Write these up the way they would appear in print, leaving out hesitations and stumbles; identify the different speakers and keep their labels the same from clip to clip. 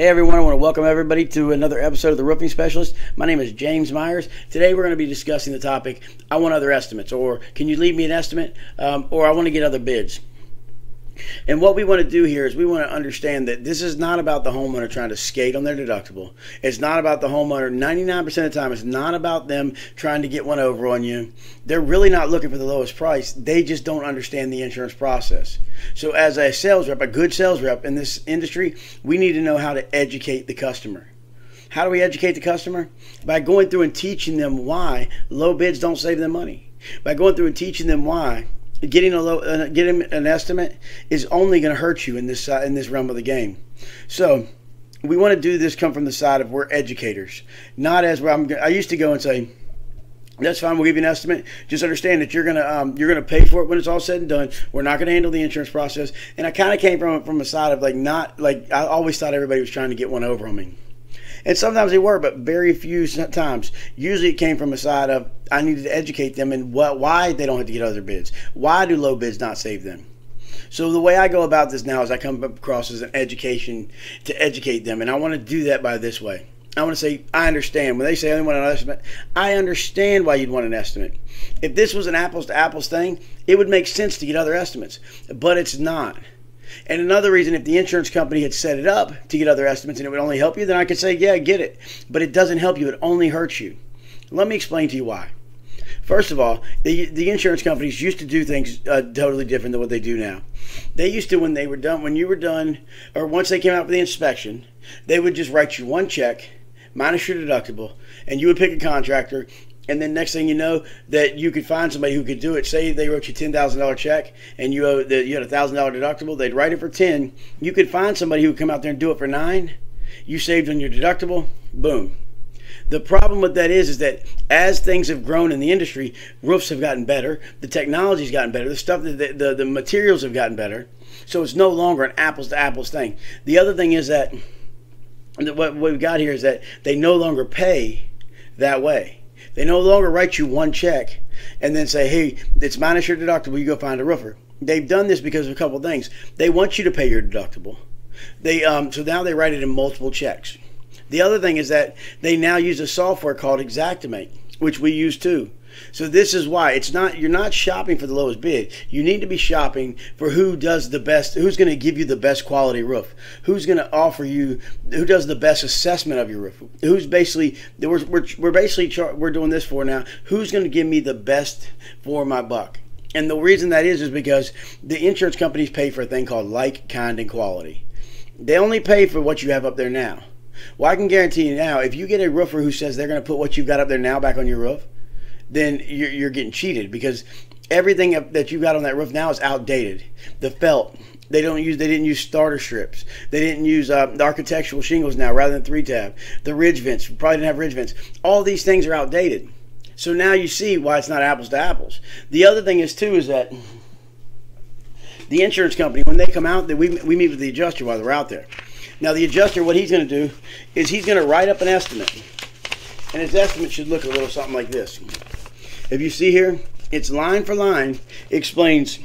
Speaker 1: Hey everyone, I want to welcome everybody to another episode of The Roofing Specialist. My name is James Myers. Today we're going to be discussing the topic, I want other estimates, or can you leave me an estimate, or I want to get other bids. And what we want to do here is we want to understand that this is not about the homeowner trying to skate on their deductible. It's not about the homeowner, 99% of the time, it's not about them trying to get one over on you. They're really not looking for the lowest price. They just don't understand the insurance process. So as a sales rep, a good sales rep in this industry, we need to know how to educate the customer. How do we educate the customer? By going through and teaching them why low bids don't save them money. By going through and teaching them why getting an estimate is only going to hurt you in this realm of the game. So we want to do this come from the side of we're educators, not as where I used to go and say, that's fine, we'll give you an estimate. Just understand that you're gonna pay for it when it's all said and done. We're not gonna handle the insurance process. And I kind of came from a side of I always thought everybody was trying to get one over on me. And sometimes they were, but very few times. Usually it came from a side of I needed to educate them and why they don't have to get other bids. Why do low bids not save them? So the way I go about this now is I come across as an education to educate them. And I want to do that by this way. I want to say, I understand. When they say I only want an estimate, I understand why you'd want an estimate. If this was an apples to apples thing, it would make sense to get other estimates, but it's not. And another reason, if the insurance company had set it up to get other estimates and it would only help you, then I could say, yeah, get it. But it doesn't help you. It only hurts you. Let me explain to you why. First of all, the insurance companies used to do things totally different than what they do now. They used to, when you were done, or once they came out for the inspection, they would just write you one check, minus your deductible, and you would pick a contractor. And then next thing you know, that you could find somebody who could do it. Say they wrote you $10,000 check and you had a $1,000 deductible. They'd write it for 10. You could find somebody who would come out there and do it for 9. You saved on your deductible. Boom. The problem with that is that as things have grown in the industry, roofs have gotten better. The technology's gotten better. The stuff, the materials have gotten better. So it's no longer an apples to apples thing. The other thing is that what we've got here is that they no longer pay that way. They no longer write you one check and then say, hey, it's minus your deductible, you go find a roofer. They've done this because of a couple of things. They want you to pay your deductible. So now they write it in multiple checks. The other thing is that they now use a software called Xactimate, which we use too. So this is why you're not shopping for the lowest bid. You need to be shopping for who does the best, who's going to give you the best quality roof, who's going to offer you, who does the best assessment of your roof, who's basically we're doing this for now. Who's going to give me the best for my buck? And the reason that is because the insurance companies pay for a thing called like, kind, and quality. They only pay for what you have up there now. Well, I can guarantee you now, if you get a roofer who says they're going to put what you've got up there now back on your roof, then you're getting cheated, because everything that you got on that roof now is outdated. The felt, they didn't use starter strips. They didn't use the architectural shingles now rather than 3-tab. The ridge vents, probably didn't have ridge vents. All these things are outdated. So now you see why it's not apples to apples. The other thing is that the insurance company, when they come out, we meet with the adjuster while they're out there. Now the adjuster, what he's going to do is he's going to write up an estimate. And his estimate should look a little something like this. If you see here, it's line for line, explains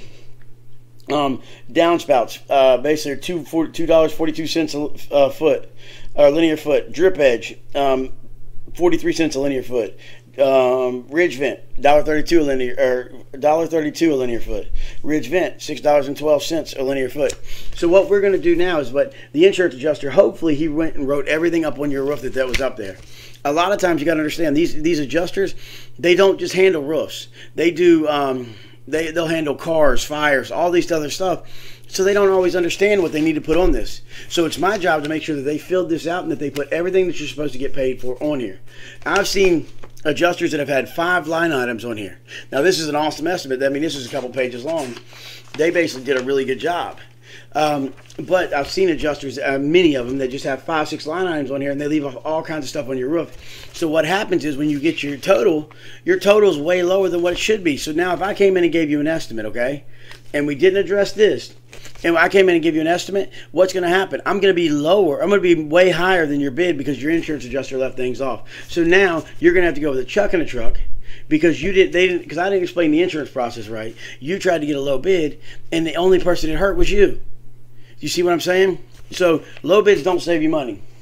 Speaker 1: downspouts, basically $2.42 a foot, linear foot, drip edge, 43 cents a linear foot, ridge vent, $1.32 a linear, or $1.32 a linear foot, ridge vent, $6.12 a linear foot. So what we're going to do now is, what the insurance adjuster, hopefully he went and wrote everything up on your roof that was up there. A lot of times you got to understand, these adjusters, they don't just handle roofs. They do they'll handle cars, fires, all these other stuff. So they don't always understand what they need to put on this. So it's my job to make sure that they filled this out and that they put everything that you're supposed to get paid for on here. I've seen adjusters that have had 5 line items on here. Now this is an awesome estimate. I mean, this is a couple pages long. They basically did a really good job. But I've seen adjusters, many of them, that just have 5, 6 line items on here, and they leave all kinds of stuff on your roof. So what happens is, when you get your total is way lower than what it should be. So now if I came in and gave you an estimate, okay, and we didn't address this, and I came in and give you an estimate, what's going to happen? I'm going to be lower. I'm going to be way higher than your bid because your insurance adjuster left things off. So now you're going to have to go with a chuck in a truck, because I didn't explain the insurance process right. You tried to get a low bid, and the only person it hurt was you. You see what I'm saying? So low bids don't save you money.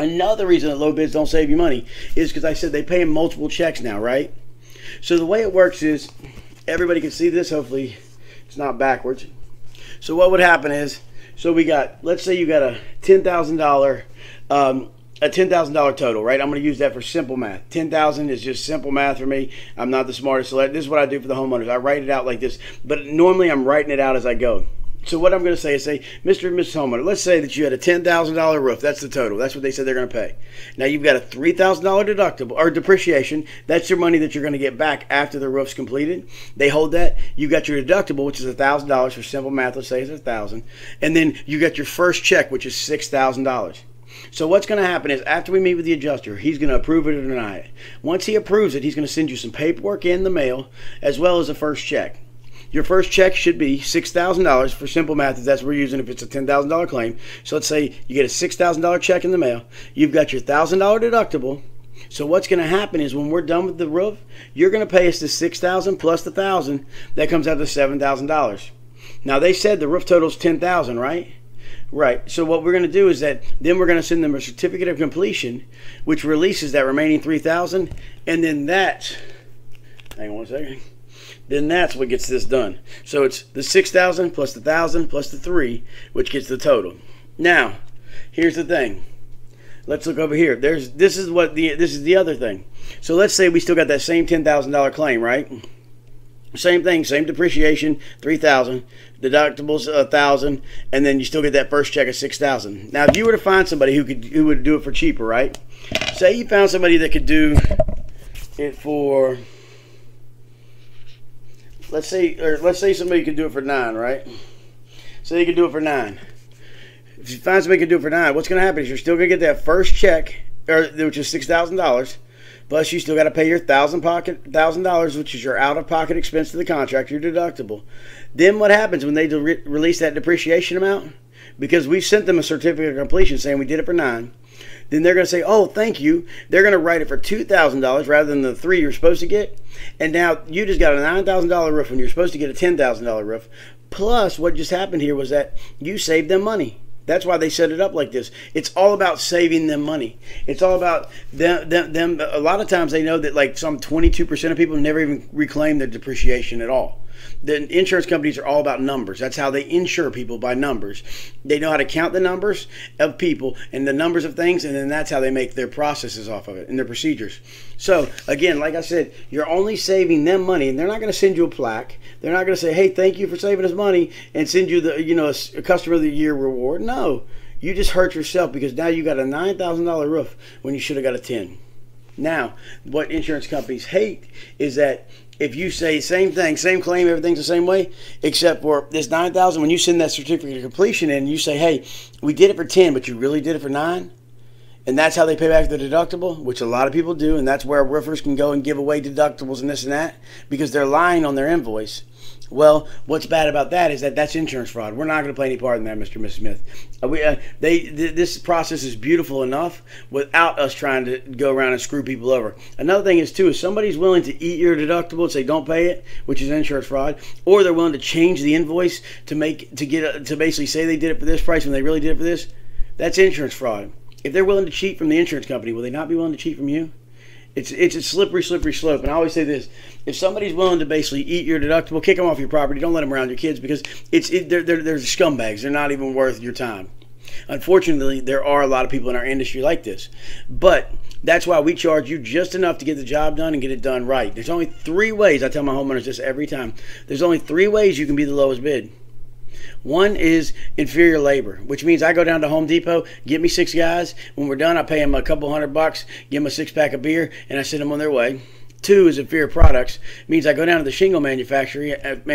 Speaker 1: Another reason that low bids don't save you money is because I said they pay in multiple checks now, right? So the way it works is, everybody can see this, hopefully it's not backwards. So what would happen is, so we got, let's say you got a $10,000 total, right? I'm going to use that for simple math. 10,000 is just simple math for me. I'm not the smartest, so this is what I do for the homeowners. I write it out like this, but normally I'm writing it out as I go. So what I'm going to say is, say, Mr. and Mrs. Homeowner, let's say that you had a $10,000 roof. That's the total. That's what they said they're going to pay. Now you've got a $3,000 deductible or depreciation. That's your money that you're going to get back after the roof's completed. They hold that. You got your deductible, which is $1,000 for simple math. Let's say it's $1,000, and then you got your first check, which is $6,000. So what's going to happen is, after we meet with the adjuster, he's going to approve it or deny it. Once he approves it, he's going to send you some paperwork in the mail as well as a first check. Your first check should be $6,000 for simple math, if that's what we're using, if it's a $10,000 claim. So let's say you get a $6,000 check in the mail. You've got your $1,000 deductible. So what's going to happen is, when we're done with the roof, you're going to pay us the $6,000 plus the $1,000. That comes out to $7,000. Now they said the roof total is $10,000, right? Right. So what we're going to do is that then we're going to send them a certificate of completion, which releases that remaining $3,000, and then that's, hang on one second. Then that's what gets this done. So it's the $6,000 plus the $1,000 plus the $3,000, which gets the total. Now, here's the thing. Let's look over here. This is the other thing. So let's say we still got that same $10,000 claim, right? Same thing, same depreciation, $3,000, deductibles $1,000, and then you still get that first check of $6,000. Now, if you were to find somebody who would do it for cheaper, right? Say you found somebody that could do it for, let's say somebody could do it for $9, right? So they could do it for $9. If you find somebody who can do it for $9, what's going to happen is you're still going to get that first check, which is $6,000. Plus, you still got to pay your $1,000, which is your out-of-pocket expense to the contractor, your deductible. Then what happens when they release that depreciation amount? Because we've sent them a certificate of completion saying we did it for $9. Then they're going to say, oh, thank you. They're going to write it for $2,000 rather than the $3,000 you're supposed to get. And now you just got a $9,000 roof when you're supposed to get a $10,000 roof. Plus, what just happened here was that you saved them money. That's why they set it up like this. It's all about saving them money. It's all about them. A lot of times they know that like some 22% of people never even reclaim their depreciation at all. The insurance companies are all about numbers. That's how they insure people, by numbers. They know how to count the numbers of people and the numbers of things, and then that's how they make their processes off of it and their procedures. So again, like I said, you're only saving them money, and they're not going to send you a plaque. They're not going to say, hey, thank you for saving us money, and send you the a customer of the year reward. No, you just hurt yourself, because now you got a $9,000 roof when you should have got a $10,000. Now, what insurance companies hate is that if you say same thing, same claim, everything's the same way, except for this $9,000, when you send that certificate of completion in, you say, hey, we did it for $10,000, but you really did it for $9,000, and that's how they pay back the deductible, which a lot of people do, and that's where roofers can go and give away deductibles and this and that, because they're lying on their invoice. Well, what's bad about that is that that's insurance fraud. We're not going to play any part in that, Mr. and Mrs. Smith. This process is beautiful enough without us trying to go around and screw people over. Another thing is, too, if somebody's willing to eat your deductible and say don't pay it, which is insurance fraud, or they're willing to change the invoice to basically say they did it for this price when they really did it for this, that's insurance fraud. If they're willing to cheat from the insurance company, will they not be willing to cheat from you? It's a slippery slope. And I always say this: if somebody's willing to basically eat your deductible, kick them off your property. Don't let them around your kids, because they're scumbags. They're not even worth your time. Unfortunately, there are a lot of people in our industry like this. But that's why we charge you just enough to get the job done and get it done right. There's only 3 ways. I tell my homeowners this every time. There's only 3 ways you can be the lowest bid. One is inferior labor, which means I go down to Home Depot, get me 6 guys. When we're done, I pay them a couple $100, give them a 6-pack of beer, and I send them on their way. 2 is inferior products. It means I go down to the shingle manufacturer.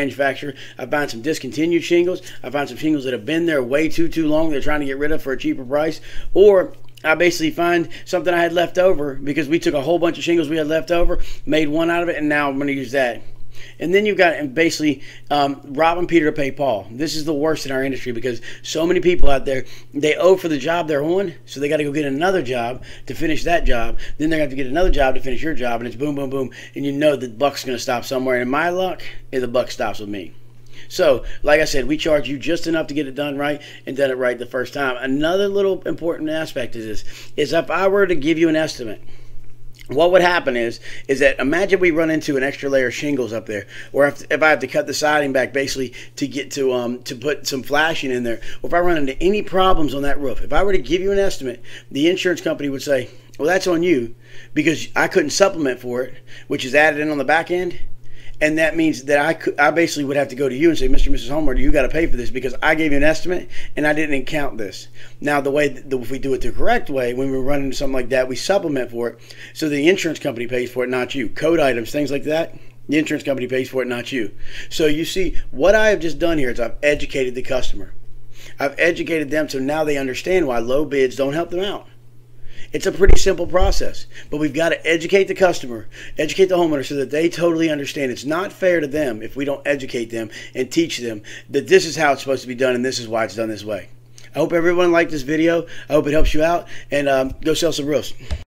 Speaker 1: I find some discontinued shingles. I find some shingles that have been there way too long. They're trying to get rid of for a cheaper price. Or I basically find something I had left over, because we took a whole bunch of shingles we had left over, made one out of it, and now I'm going to use that. And then you've got basically robbing Peter to pay Paul. This is the worst in our industry, because so many people out there, they owe for the job they're on, so they got to go get another job to finish that job. Then they're going to have to get another job to finish your job, and it's boom, boom, boom. And you know the buck's going to stop somewhere. And in my luck, the buck stops with me. So, like I said, we charge you just enough to get it done right and done it right the first time. Another little important aspect of this is if I were to give you an estimate, what would happen is that imagine we run into an extra layer of shingles up there, or if I have to cut the siding back basically to get to put some flashing in there, or if I run into any problems on that roof. If I were to give you an estimate, the insurance company would say, well, that's on you because I couldn't supplement for it, which is added in on the back end. And that means that I basically would have to go to you and say, Mr. and Mrs. Homeowner, you got to pay for this because I gave you an estimate and I didn't count this. Now, if we do it the correct way, when we run into something like that, we supplement for it. So the insurance company pays for it, not you. Code items, things like that, the insurance company pays for it, not you. So you see, what I have just done here is I've educated the customer. I've educated them so now they understand why low bids don't help them out. It's a pretty simple process, but we've got to educate the customer, educate the homeowner so that they totally understand. It's not fair to them if we don't educate them and teach them that this is how it's supposed to be done and this is why it's done this way. I hope everyone liked this video. I hope it helps you out, and go sell some roofs.